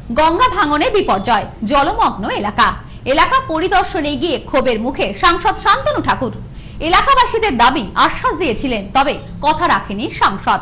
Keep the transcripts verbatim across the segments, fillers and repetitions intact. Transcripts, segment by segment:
গঙ্গা ভাঙনে বিপর্যয়, জলমগ্ন এলাকা। এলাকা পরিদর্শনে গিয়ে ক্ষোভের মুখে সাংসদ শান্তনু ঠাকুর। এলাকাবাসীদের দাবি আশ্বাস দিয়েছিলেন, তবে কথা রাখেনি সাংসদ।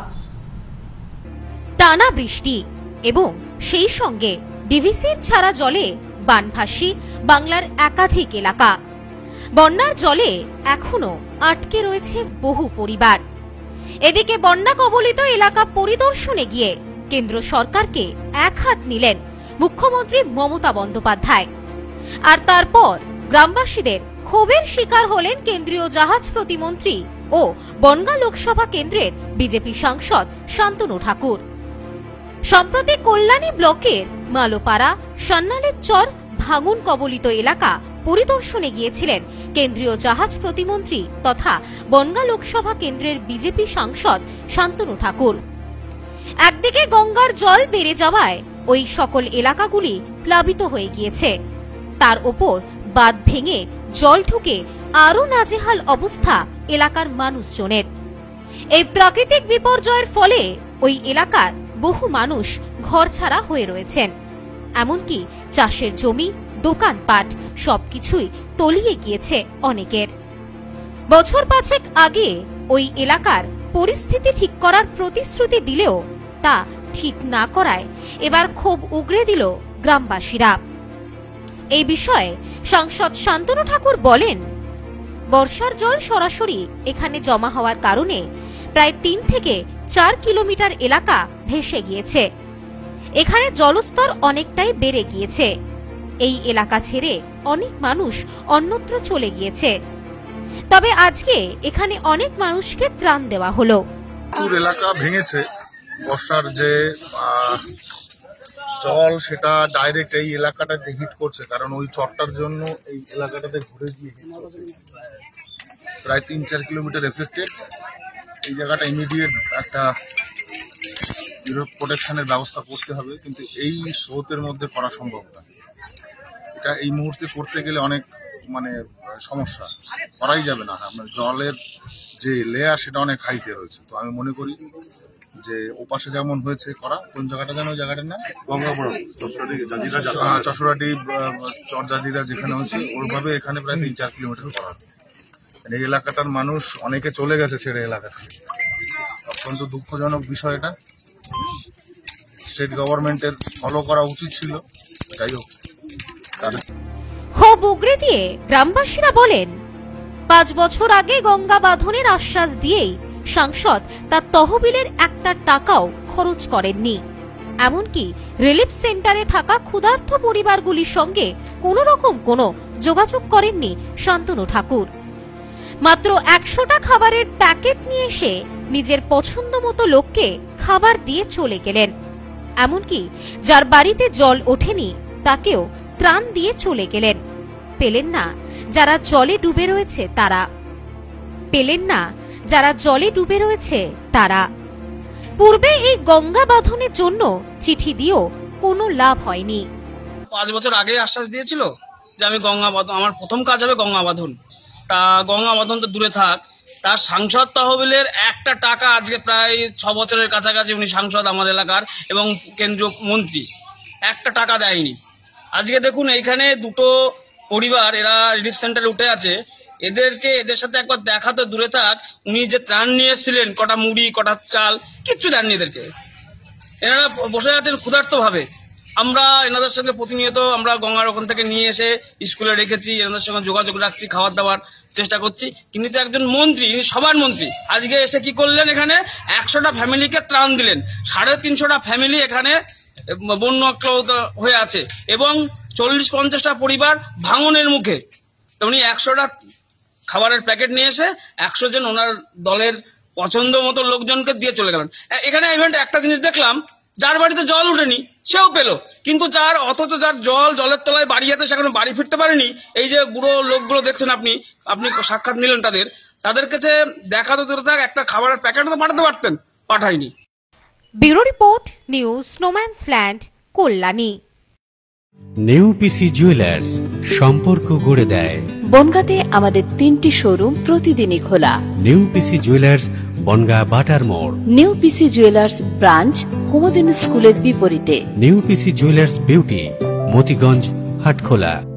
টানা বৃষ্টি এবং সেই সঙ্গে ডিভিসির ছাড়া জলে বানভাসী বাংলার একাধিক এলাকা। বন্যার জলে এখনো আটকে রয়েছে বহু পরিবার। এদিকে বন্যা কবলিত এলাকা পরিদর্শনে গিয়ে কেন্দ্র সরকারকে এক হাত নিলেন মুখ্যমন্ত্রী মমতা বন্দ্যোপাধ্যায়। আর তারপর গ্রামবাসীদের ক্ষোভের শিকার হলেন কেন্দ্রীয় জাহাজ প্রতিমন্ত্রী ও বনগাঁ লোকসভা কেন্দ্রের বিজেপি সাংসদ শান্তনু ঠাকুর। সম্প্রতি কল্যাণী ব্লকের মালোপাড়া সান্নালের চর ভাঙন কবলিত এলাকা পরিদর্শনে গিয়েছিলেন কেন্দ্রীয় জাহাজ প্রতিমন্ত্রী তথা বনগাঁ লোকসভা কেন্দ্রের বিজেপি সাংসদ শান্তনু ঠাকুর। একদিকে গঙ্গার জল বেড়ে যাওয়ায় ওই সকল এলাকাগুলি প্লাবিত হয়ে গিয়েছে, তার ওপর বাঁধ ভেঙে জল ঢুকে আরো নাজেহাল অবস্থা এলাকার মানুষজনের। এই প্রাকৃতিক বিপর্যয়ের ফলে ওই এলাকার বহু মানুষ ঘরছাড়া হয়ে রয়েছেন। এমনকি চাষের জমি, দোকানপাট সবকিছুই তলিয়ে গিয়েছে অনেকের। বছর পাঁচেক আগে ওই এলাকার পরিস্থিতি ঠিক করার প্রতিশ্রুতি দিলেও তা ঠিক না করায় এবার ক্ষোভ উগরে দিল গ্রামবাসীরা। এই বিষয়ে সাংসদ শান্তনু ঠাকুর বলেন, বর্ষার জল সরাসরি এখানে জমা হওয়ার কারণে প্রায় তিন থেকে চার কিলোমিটার এলাকা ভেসে গিয়েছে। এখানে জলস্তর অনেকটাই বেড়ে গিয়েছে। এই এলাকা ছেড়ে অনেক মানুষ অন্যত্র চলে গিয়েছে। তবে আজকে এখানে অনেক মানুষকে ত্রাণ দেওয়া হলো। প্রচুর এলাকা ভেঙেছে। বর্ষার যে জল সেটা ডাইরেক্ট এই এলাকাটাতে হিট করছে, কারণ ওই চরটার জন্য এই এলাকাটাতে ঘুরে গিয়ে প্রায় তিন চার কিলোমিটার এফেক্টেড। এই জায়গাটা ইমিডিয়েট একটা প্রোটেকশনের ব্যবস্থা করতে হবে, কিন্তু এই স্রোতের মধ্যে করা সম্ভব না। এটা এই মুহূর্তে করতে গেলে অনেক মানে সমস্যা, করাই যাবে না। মানে জলের যে লেয়ার সেটা অনেক হাইতে রয়েছে। তো আমি মনে করি যে ওপাশে যেমন হয়েছে করা, কোন জায়গাটা যেন ওই জায়গাটার নাম গঙ্গাপুর চশোরাটি চরজাজিরা যেখানে হয়েছে ওইভাবে এখানে প্রায় তিন চার কিলোমিটার করা। এই এলাকাটার মানুষ অনেকে চলে গেছে ছেড়ে এলাকা থেকে। অত্যন্ত দুঃখজনক বিষয় এটা। স্টেট গভর্নমেন্টের ফলো করা উচিত ছিল। যাই হোক, ক্ষোভ উগরে দিয়ে গ্রামবাসীরা বলেন, পাঁচ বছর আগে গঙ্গা বাঁধনের আশ্বাস দিয়েই সাংসদ তার তহবিলের একটা টাকাও খরচ করেননি। এমনকি রিলিফ সেন্টারে থাকা ক্ষুধার্ত পরিবারগুলির সঙ্গে কোন রকম কোনো যোগাযোগ করেননি শান্তনু ঠাকুর। মাত্র একশোটা খাবারের প্যাকেট নিয়ে এসে নিজের পছন্দ মতো লোককে খাবার দিয়ে চলে গেলেন। এমনকি যার বাড়িতে জল ওঠেনি তাকেও ত্রাণ দিয়ে চলে গেলেন। পেলেন না যারা জলে ডুবে রয়েছে তারা পেলেন না যারা জলে ডুবে রয়েছে তারা পূর্বে এই গঙ্গা বাঁধনের জন্য চিঠি দিয়েও কোনো লাভ হয়নি। পাঁচ বছর আগে আশ্বাস দিয়েছিল যে আমি গঙ্গা বাঁধন, আমার প্রথম কাজ হবে গঙ্গা বাঁধন। তা গঙ্গা বাঁধন তো দূরে থাক, তার সাংসদ তহবিলের একটা টাকা আজকে প্রায় ছ বছরের কাছাকাছি উনি সাংসদ আমার এলাকার এবং কেন্দ্রীয় মন্ত্রী, একটা টাকা দেয়নি। আজকে দেখুন এইখানে দুটো পরিবার এরা রিলিফ সেন্টারে উঠে আছে, এদেরকে এদের সাথে একবার দেখা তো দূরে থাক, উনি যে ত্রাণ নিয়ে এসেছিলেন কটা মুড়ি কটা চাল কিচ্ছু দেননি এদেরকে। এনারা বসে আছেন ক্ষুধার্ত ভাবে। আমরা এনাদের সঙ্গে প্রতিনিয়ত আমরা গঙ্গার ওখান থেকে নিয়ে এসে স্কুলে রেখেছি, এনাদের সঙ্গে যোগাযোগ রাখছি, খাবার দাবার চেষ্টা করছি। কিন্তু একজন মন্ত্রী, সবার মন্ত্রী, আজকে এসে কি করলেন, এখানে একশোটা ফ্যামিলিকে ত্রাণ দিলেন। সাড়ে তিনশোটা ফ্যামিলি এখানে বন্যাক্রান্ত হয়ে আছে এবং চল্লিশ পঞ্চাশটা পরিবার ভাঙনের মুখে। তো উনি একশোটা খাবারের প্যাকেট নিয়ে এসে একশো জন ওনার দলের পছন্দ মতো লোকজনকে দিয়ে চলে গেলেন। এখানে ইভেন্ট একটা জিনিস দেখলাম, যার বাড়িতে জল উঠেনি সেও পেল, কিন্তু যার অথচ যার জল জলের তলায় বাড়ি আছে সেখানে বাড়ি ফিরতে পারেনি। এই যে বুড়ো লোকগুলো দেখছেন আপনি, আপনি সাক্ষাৎ নিলেন তাদের, তাদের কাছে দেখা তো দূরে থাক, একটা খাবারের প্যাকেট তো পাঠাতে পারতেন, পাঠায়নি। ব্যুরো রিপোর্ট, নিউজ স্নোম্যান্সল্যান্ড, কল্যাণী। নিউ পিসি জুয়েলার্স, সম্পর্ক গড়ে দেয়। বনগাঁতে আমাদের তিনটি শোরুম প্রতিদিনই খোলা। New P C jewellers, Bongaon Batar মোড়। নিউ পিসি জুয়েলার্স ব্রাঞ্চ কুমদিন স্কুলের বিপরীতে। New P C jewellers beauty, Motiganj, Hatkhola.